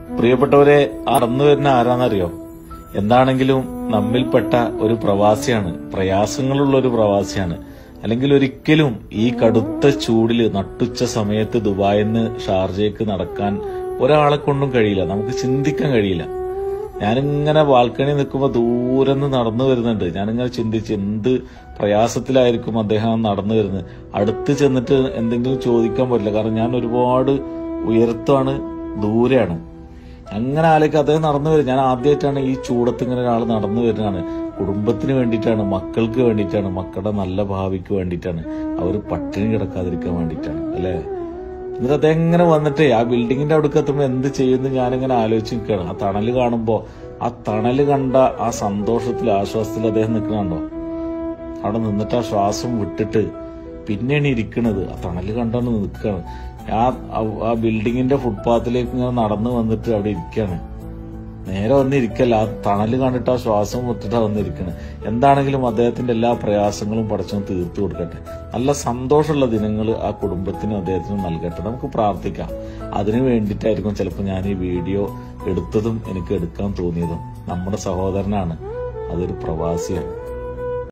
പ്രിയപ്പെട്ടവരെ, നടന്നു വരുന്ന ആരാന്നറിയോ? എന്താണെങ്കിലും നമ്മിൽപ്പെട്ട ഒരു പ്രവാസിയാണ്, പ്രയാസങ്ങളുള്ള ഒരു പ്രവാസിയാണ്. അല്ലെങ്കിൽ ഒരിക്കലും ഈ കടുത്ത ചൂടില് നട്ടുച്ച സമയത്ത് ദുബായിന്ന് ഷാർജയ്ക്ക് നടക്കാൻ ഒരാളെ കൊണ്ടും കഴിയില്ല, നമുക്ക് ചിന്തിക്കാൻ കഴിയില്ല. ഞാനിങ്ങനെ ബാൽക്കണി നിൽക്കുമ്പോൾ ദൂരെ നിന്ന് നടന്നു വരുന്നുണ്ട്. ഞാനിങ്ങനെ ചിന്തിച്ച് എന്ത് പ്രയാസത്തിലായിരിക്കും അദ്ദേഹം നടന്നു വരുന്നത്. അടുത്ത് ചെന്നിട്ട് എന്തെങ്കിലും ചോദിക്കാൻ പറ്റില്ല, കാരണം ഞാൻ ഒരുപാട് ഉയരത്താണ്, ദൂരെയാണ്. അങ്ങനെ ആലേക്ക് അദ്ദേഹം നടന്നു വരും. ഞാൻ ആദ്യമായിട്ടാണ് ഈ ചൂടത്ത് ഇങ്ങനെ ഒരാൾ നടന്നു വരുന്നതാണ്. കുടുംബത്തിന് വേണ്ടിയിട്ടാണ്, മക്കൾക്ക് വേണ്ടിയിട്ടാണ്, മക്കളുടെ നല്ല ഭാവിക്ക് വേണ്ടിയിട്ടാണ്, അവർ പട്ടിണി കിടക്കാതിരിക്കാൻ വേണ്ടിയിട്ടാണ്, അല്ലേ? എന്നിട്ട് അദ്ദേഹം ഇങ്ങനെ വന്നിട്ടേ ആ ബിൽഡിങ്ങിന്റെ അവിടെ എത്തുമ്പോൾ എന്ത് ചെയ്യുന്നു ഞാനിങ്ങനെ ആലോചിച്ച് നിൽക്കുകയാണ്. ആ തണല് കാണുമ്പോൾ, ആ തണല് കണ്ട ആ സന്തോഷത്തിൽ, ആശ്വാസത്തിൽ അദ്ദേഹം നിൽക്കണുണ്ടോ? അവിടെ നിന്നിട്ട് ആ ശ്വാസം വിട്ടിട്ട് പിന്നെയാണ് ഇരിക്കണത്. ആ തണല് കണ്ടാണ് നിൽക്കുകയാണ്. ആ ബിൽഡിങ്ങിന്റെ ഫുട്പാത്തിലേക്ക് ഇങ്ങനെ നടന്നു വന്നിട്ട് അവിടെ ഇരിക്കുകയാണ്. നേരെ വന്നിരിക്കല്ല, ആ തണല് കണ്ടിട്ട് ആ ശ്വാസം വിട്ടിട്ടാണ് വന്നിരിക്കുന്നത്. എന്താണെങ്കിലും അദ്ദേഹത്തിന്റെ എല്ലാ പ്രയാസങ്ങളും പടച്ചവൻ തീർത്തു കൊടുക്കട്ടെ. നല്ല സന്തോഷമുള്ള ദിനങ്ങൾ ആ കുടുംബത്തിനും അദ്ദേഹത്തിനും നൽകട്ടെ. നമുക്ക് പ്രാർത്ഥിക്കാം. അതിനു വേണ്ടിയിട്ടായിരിക്കും ചിലപ്പോൾ ഞാൻ ഈ വീഡിയോ എടുത്തതും എനിക്ക് എടുക്കാൻ തോന്നിയതും. നമ്മുടെ സഹോദരനാണ്, അതൊരു പ്രവാസിയാണ്.